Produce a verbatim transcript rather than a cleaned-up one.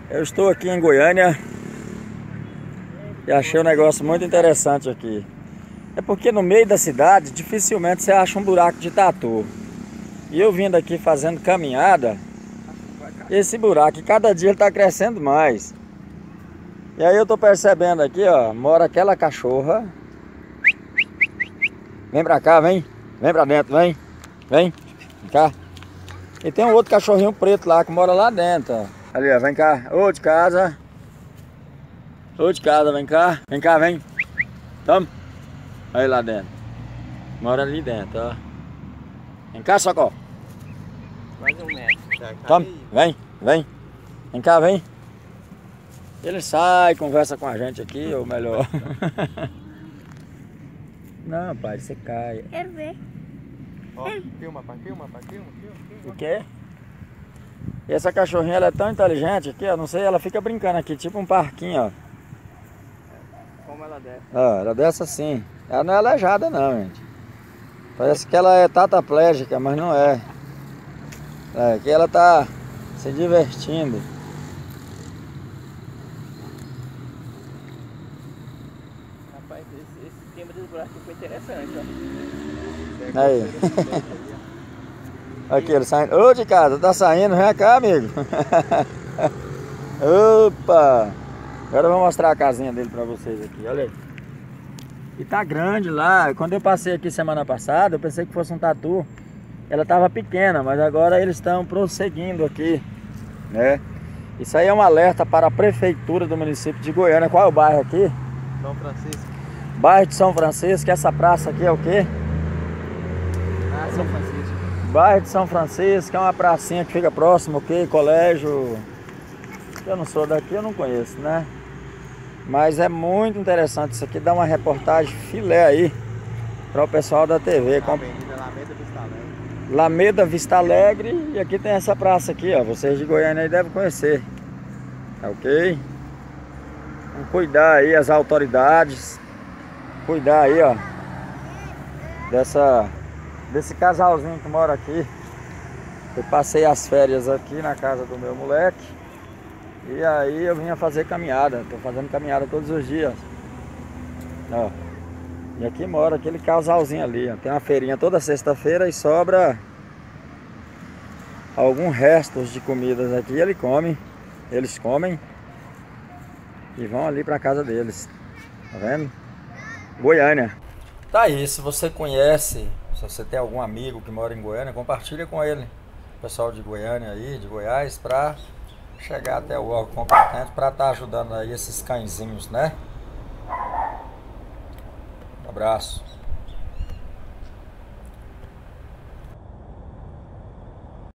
Eu estou aqui em Goiânia e achei um negócio muito interessante aqui. É porque no meio da cidade dificilmente você acha um buraco de tatu. E eu vindo aqui fazendo caminhada, esse buraco, cada dia ele está crescendo mais. E aí eu tô percebendo aqui, ó, mora aquela cachorra. Vem pra cá, vem. Vem pra dentro, vem. Vem. Vem cá. E tem um outro cachorrinho preto lá que mora lá dentro, ó. Ali, ó, vem cá. Ô de casa. Ô de casa, vem cá. Vem cá, vem. Toma. Aí lá dentro. Mora ali dentro, ó. Vem cá, Socorro. Mais um metro. Toma, vem, vem. Vem cá, vem. Ele sai, conversa com a gente aqui, ou melhor. Não, pai, você cai. Quero ver. Ó, filma, pai, filma, pai, filma, filma, filma. O quê? E essa cachorrinha, ela é tão inteligente aqui, ó, não sei, ela fica brincando aqui, tipo um parquinho, ó. Como ela desce. Ó, ela desce assim. Ela não é aleijada não, gente. Parece que ela é tataplégica, mas não é. É, aqui ela tá se divertindo. Rapaz, esse, esse esquema dos buracos foi interessante, ó. Aí. Aqui, ele saindo. Ô de casa, tá saindo, vem cá, amigo. Opa! Agora eu vou mostrar a casinha dele pra vocês aqui, olha aí. E tá grande lá. Quando eu passei aqui semana passada, eu pensei que fosse um tatu. Ela tava pequena, mas agora eles estão prosseguindo aqui, né? Isso aí é um alerta para a prefeitura do município de Goiânia. Qual é o bairro aqui? São Francisco. Bairro de São Francisco. Essa praça aqui é o quê? Ah, São Francisco. Bairro de São Francisco, é uma pracinha que fica próximo, ok? Colégio. Eu não sou daqui, eu não conheço, né? Mas é muito interessante isso aqui, dá uma reportagem filé aí para o pessoal da T V. Com... Avenida Alameda Vista Alegre. Alameda Vista Alegre, e aqui tem essa praça aqui, ó. Vocês de Goiânia aí devem conhecer. Tá ok? Vamos cuidar aí, as autoridades. Cuidar aí, ó. Dessa... Desse casalzinho que mora aqui. Eu passei as férias aqui na casa do meu moleque. E aí eu vinha fazer caminhada. Tô fazendo caminhada todos os dias. Ó. E aqui mora aquele casalzinho ali, ó. Tem uma feirinha toda sexta-feira e sobra alguns restos de comidas aqui. Ele come. Eles comem. E vão ali pra casa deles. Tá vendo? Goiânia. Tá aí, se você conhece, se você tem algum amigo que mora em Goiânia, compartilha com ele. O pessoal de Goiânia aí, de Goiás, pra chegar até o órgão competente, pra estar ajudando aí esses cãezinhos, né? Um abraço.